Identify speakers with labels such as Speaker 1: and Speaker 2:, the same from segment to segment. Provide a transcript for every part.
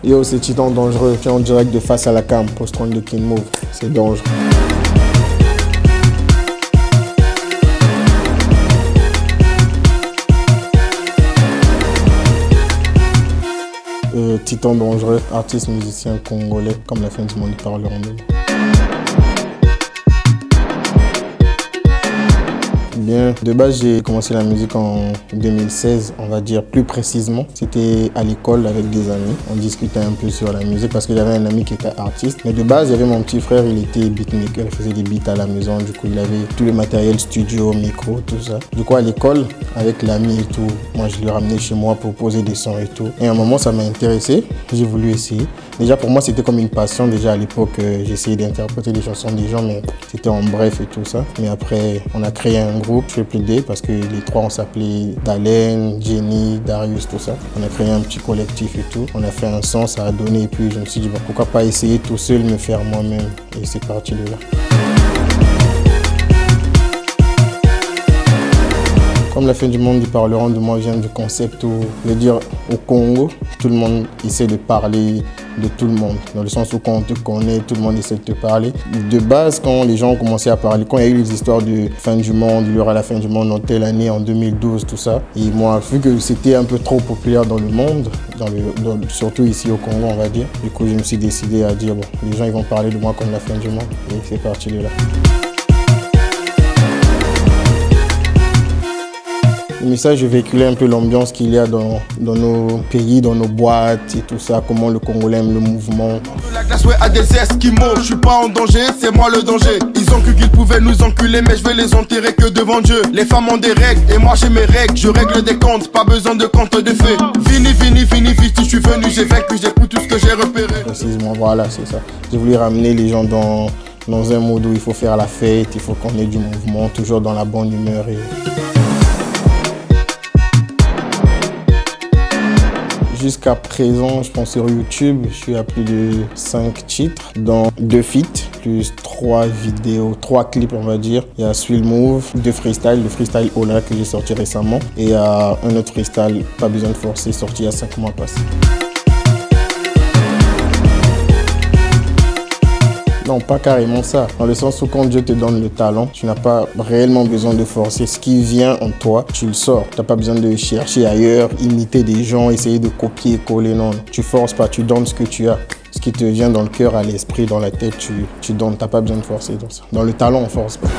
Speaker 1: Yo, c'est Titan Dangereux. Tu es en direct de Face à la Cam, post-run de King Move. C'est dangereux. Titan Dangereux, artiste musicien congolais, comme la fin du monde, il parle en nous. Bien, de base, j'ai commencé la musique en 2016, on va dire plus précisément. C'était à l'école avec des amis. On discutait un peu sur la musique parce que j'avais un ami qui était artiste. Mais de base, il y avait mon petit frère, il était beatmaker, il faisait des beats à la maison. Du coup, il avait tout le matériel studio, micro, tout ça. Du coup, à l'école, avec l'ami et tout, moi, je le ramenais chez moi pour poser des sons et tout. Et à un moment, ça m'a intéressé. J'ai voulu essayer. Déjà, pour moi, c'était comme une passion. Déjà, à l'époque, j'essayais d'interpréter les chansons des gens, mais c'était en bref et tout ça. Mais après, on a créé un groupe. Je fais plaider parce que les trois on s'appelait Dalen, Jenny, Darius, tout ça. On a créé un petit collectif et tout. On a fait un son, ça a donné et puis je me suis dit bah, pourquoi pas essayer tout seul, me faire moi-même. Et c'est parti de là. Comme la fin du monde, ils parleront de moi, vient du concept où, je veux dire, au Congo, tout le monde essaie de parler de tout le monde. Dans le sens où quand on te connaît, tout le monde essaie de te parler. De base, quand les gens ont commencé à parler, quand il y a eu les histoires de fin du monde, il y aura la fin du monde dans telle année, en 2012, tout ça. Et moi, vu que c'était un peu trop populaire dans le monde, surtout ici au Congo, on va dire, du coup, je me suis décidé à dire, bon, les gens ils vont parler de moi comme la fin du monde. Et c'est parti de là. Le message, je véhiculais un peu l'ambiance qu'il y a dans nos pays, dans nos boîtes et tout ça, comment le Congolais aime le mouvement.
Speaker 2: La glace, ouais, à des esquimaux, je suis pas en danger, c'est moi le danger. Ils ont cru qu'ils pouvaient nous enculer, mais je vais les enterrer que devant Dieu. Les femmes ont des règles, et moi j'ai mes règles, je règle des comptes, pas besoin de compte de fées. Fini, je suis venu, j'ai vaincu, j'écoute tout ce que j'ai repéré.
Speaker 1: Précisément, voilà, c'est ça. J'ai voulu ramener les gens dans un mode où il faut faire la fête, il faut qu'on ait du mouvement, toujours dans la bonne humeur. Jusqu'à présent, je pense sur YouTube, je suis à plus de 5 titres, dans 2 feats, plus 3 vidéos, 3 clips on va dire. Il y a Swill Move, 2 freestyles, le freestyle Ola que j'ai sorti récemment. Et il y a un autre freestyle, Pas besoin de forcer, sorti il y a 5 mois passés. Non, pas carrément ça. Dans le sens où quand Dieu te donne le talent, tu n'as pas réellement besoin de forcer. Ce qui vient en toi, tu le sors. Tu n'as pas besoin de chercher ailleurs, imiter des gens, essayer de copier, coller. Non, tu forces pas, tu donnes ce que tu as. Ce qui te vient dans le cœur, à l'esprit, dans la tête, tu donnes. Tu n'as pas besoin de forcer dans ça. Dans le talent, on force pas.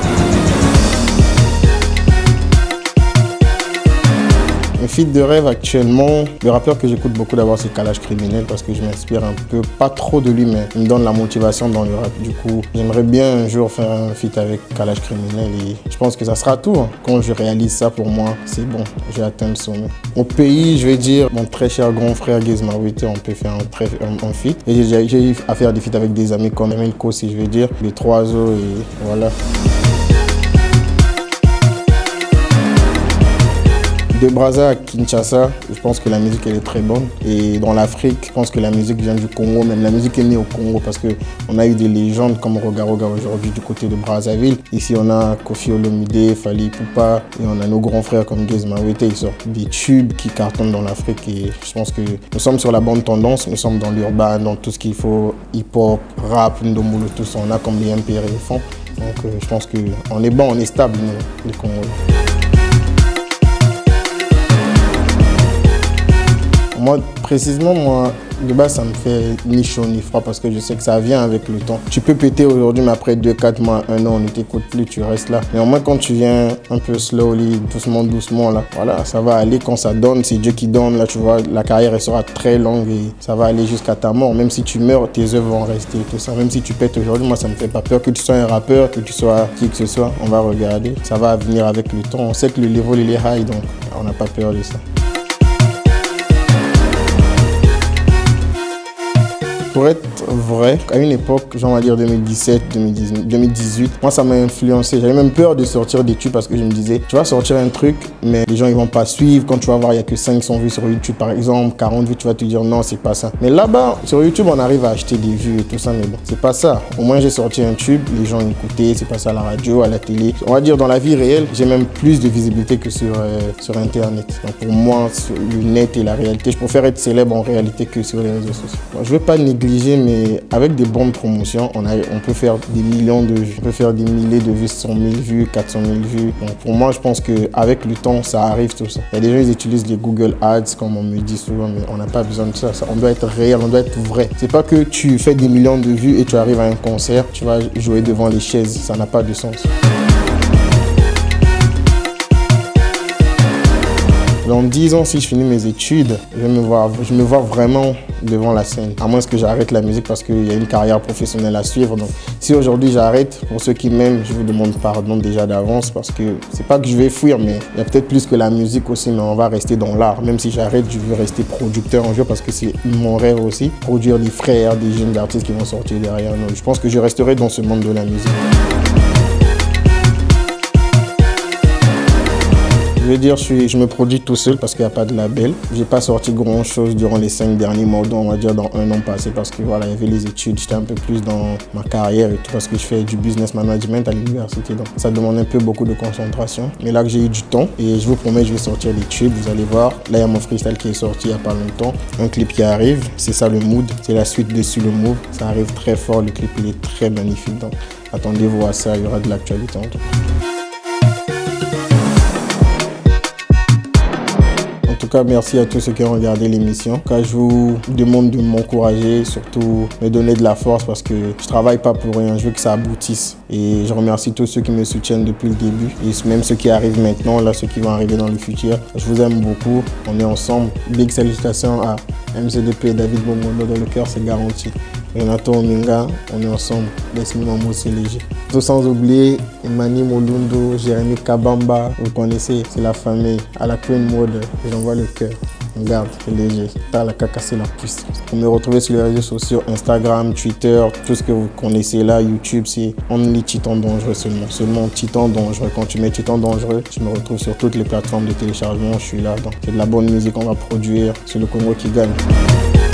Speaker 1: Un feat de rêve actuellement, le rappeur que j'écoute beaucoup d'abord c'est Kalash Criminel parce que je m'inspire un peu, pas trop de lui mais il me donne la motivation dans le rap. Du coup, j'aimerais bien un jour faire un feat avec Kalash Criminel et je pense que ça sera tout. Quand je réalise ça pour moi, c'est bon, j'ai atteint le sommet. Au pays, je vais dire mon très cher grand frère Gizma Wite, on peut faire un feat. Et j'ai eu à faire des feats avec des amis comme Emilko si je veux dire, les 3 os et voilà. De Brazza à Kinshasa, je pense que la musique elle est très bonne. Et dans l'Afrique, je pense que la musique vient du Congo, même la musique est née au Congo parce qu'on a eu des légendes comme Roga Roga aujourd'hui du côté de Brazzaville. Ici on a Koffi Olomide, Fally Ipupa et on a nos grands frères comme Gizma Wite, ils sortent des tubes qui cartonnent dans l'Afrique et je pense que nous sommes sur la bonne tendance, nous sommes dans l'urbain, dans tout ce qu'il faut, hip-hop, rap, ndombolo, tout ça, on a comme les MPR et les fonds. Donc je pense qu'on est bon, on est stable nous, les Congolais. Moi, précisément, de base, ça me fait ni chaud ni froid parce que je sais que ça vient avec le temps. Tu peux péter aujourd'hui, mais après 2, 4 mois, 1 an, on ne t'écoute plus, tu restes là. Mais au moins, quand tu viens un peu slowly, doucement, là, voilà, ça va aller quand ça donne, c'est Dieu qui donne, là, tu vois, la carrière, elle sera très longue et ça va aller jusqu'à ta mort. Même si tu meurs, tes œuvres vont rester, tout ça. Même si tu pètes aujourd'hui, moi, ça me fait pas peur que tu sois un rappeur, que tu sois qui que ce soit, on va regarder. Ça va venir avec le temps. On sait que le level, il est high, donc on n'a pas peur de ça. Pour être vrai, à une époque, genre on va dire 2017, 2018, moi ça m'a influencé. J'avais même peur de sortir des tubes parce que je me disais, tu vas sortir un truc, mais les gens ils vont pas suivre. Quand tu vas voir, il y a que 500 vues sur YouTube par exemple, 40 vues, tu vas te dire non, c'est pas ça. Mais là-bas, sur YouTube, on arrive à acheter des vues et tout ça, mais bon, c'est pas ça. Au moins j'ai sorti un tube, les gens écoutaient, c'est pas ça à la radio, à la télé. On va dire dans la vie réelle, j'ai même plus de visibilité que sur Internet. Donc pour moi, sur le net et la réalité, je préfère être célèbre en réalité que sur les réseaux sociaux. Bon, je veux pas négliger, mais avec des bonnes promotions, on peut faire des millions de vues. On peut faire des milliers de vues, 100 000 vues, 400 000 vues. Donc pour moi, je pense qu'avec le temps, ça arrive tout ça. Il y a des gens, ils utilisent les Google Ads, comme on me dit souvent, mais on n'a pas besoin de ça. On doit être réel, on doit être vrai. C'est pas que tu fais des millions de vues et tu arrives à un concert, tu vas jouer devant les chaises. Ça n'a pas de sens. Dans 10 ans, si je finis mes études, je me vois vraiment devant la scène. À moins que j'arrête la musique parce qu'il y a une carrière professionnelle à suivre. Donc, si aujourd'hui j'arrête, pour ceux qui m'aiment, je vous demande pardon déjà d'avance parce que c'est pas que je vais fuir, mais il y a peut-être plus que la musique aussi, mais on va rester dans l'art. Même si j'arrête, je veux rester producteur un jour parce que c'est mon rêve aussi. Produire des frères, des jeunes artistes qui vont sortir derrière nous. Je pense que je resterai dans ce monde de la musique. Je veux dire, je me produis tout seul parce qu'il n'y a pas de label. J'ai pas sorti grand chose durant les 5 derniers mois, on va dire dans un an passé parce que voilà, il y avait les études, j'étais un peu plus dans ma carrière et tout parce que je fais du business management à l'université. Donc ça demande un peu beaucoup de concentration. Mais là que j'ai eu du temps et je vous promets, je vais sortir des tubes, vous allez voir. Là, il y a mon freestyle qui est sorti il n'y a pas longtemps. Un clip qui arrive, c'est ça le mood, c'est la suite dessus le move. Ça arrive très fort, le clip il est très magnifique. Donc attendez-vous à ça, il y aura de l'actualité en tout cas. En tout cas, merci à tous ceux qui ont regardé l'émission. En tout cas, je vous demande de m'encourager, surtout me donner de la force parce que je travaille pas pour rien, je veux que ça aboutisse. Et je remercie tous ceux qui me soutiennent depuis le début et même ceux qui arrivent maintenant, là, ceux qui vont arriver dans le futur. Je vous aime beaucoup, on est ensemble. Big salutations à MCDP et David Bongondo dans le cœur, c'est garanti. Renato Ominga, on est ensemble. Laisse-moi c'est léger. Tout sans oublier Emani Molundo, Jérémy Kabamba, vous connaissez, c'est la famille. À la Queen Mode, j'envoie le cœur. Regarde, c'est léger. T'as la cacassé la puissance. Vous me retrouvez sur les réseaux sociaux, Instagram, Twitter, tout ce que vous connaissez là, YouTube, c'est Only Titan Dangereux seulement. Seulement Titan Dangereux. Quand tu mets Titan Dangereux, je me retrouve sur toutes les plateformes de téléchargement, je suis là. Donc c'est de la bonne musique qu'on va produire, c'est le Congo qui gagne.